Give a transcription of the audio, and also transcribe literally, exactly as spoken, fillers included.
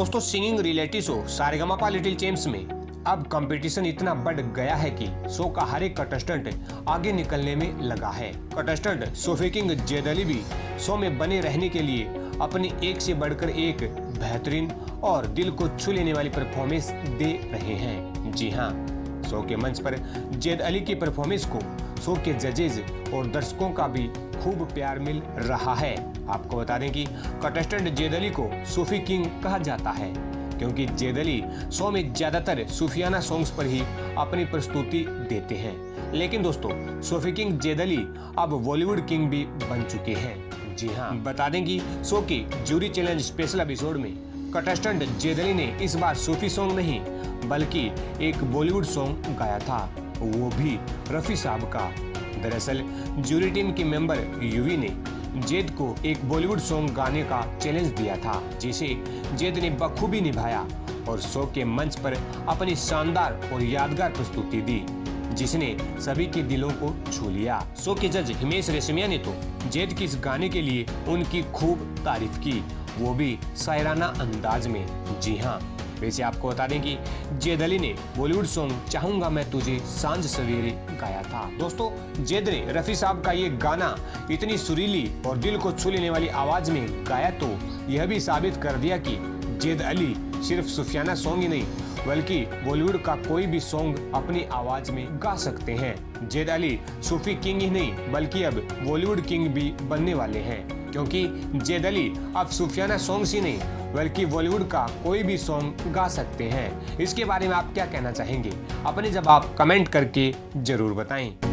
दोस्तों singing reality show Sa Re Ga Ma Pa little champs में अब कंपटीशन इतना बढ़ गया है कि शो का हर एक कंटेस्टेंट आगे निकलने में लगा है। कंटेस्टेंट सोफी किंग जैद अली भी शो में बने रहने के लिए अपनी एक से बढ़कर एक बेहतरीन और दिल को छू लेने वाली परफॉर्मेंस दे रहे हैं। जी हाँ, शो के मंच पर जैद अली की परफॉर्मेंस को शो के जजेज और दर्शकों का भी खूब प्यार मिल रहा है। आपको बता दें कि कंटेस्टेंट जैद अली को सूफी किंग कहा जाता है क्योंकि जैद अली शो में ज्यादातर सूफियाना सॉन्ग्स पर ही अपनी प्रस्तुति देते हैं। लेकिन दोस्तों सूफी किंग जैद अली अब बॉलीवुड किंग भी बन चुके हैं। जी हाँ, बता दें कि शो की जूरी चैलेंज स्पेशल एपिसोड में कंटेस्टेंट जैद अली ने इस बार सूफी सॉन्ग नहीं बल्कि एक बॉलीवुड सॉन्ग गाया था, वो भी रफी साहब का। दरअसल जूरी टीम के मेंबर युवी ने जैद को एक बॉलीवुड सॉन्ग गाने का चैलेंज दिया था, जिसे जैद ने बखूबी निभाया और शो के मंच पर अपनी शानदार और यादगार प्रस्तुति दी, जिसने सभी के दिलों को छू लिया। शो के जज हिमेश रेशमिया ने तो जैद के इस गाने के लिए उनकी खूब तारीफ की, वो भी शायराना अंदाज में। जी हाँ, वैसे आपको बता दें कि जैद अली ने बॉलीवुड सॉन्ग चाहूंगा मैं तुझे सांझ सवेरे गाया था। दोस्तों जैद ने रफी साहब का ये गाना इतनी सुरीली और दिल को छू लेने वाली आवाज में गाया तो यह भी साबित कर दिया कि जैद अली सिर्फ सूफियाना सॉन्ग ही नहीं बल्कि बॉलीवुड का कोई भी सॉन्ग अपनी आवाज में गा सकते हैं। जैद अली सूफी किंग ही नहीं बल्कि अब बॉलीवुड किंग भी बनने वाले हैं, क्योंकि जैद अली अब सूफियाना सॉन्ग्स ही नहीं बल्कि बॉलीवुड का कोई भी सॉन्ग गा सकते हैं। इसके बारे में आप क्या कहना चाहेंगे? अपने जवाब कमेंट करके जरूर बताएं।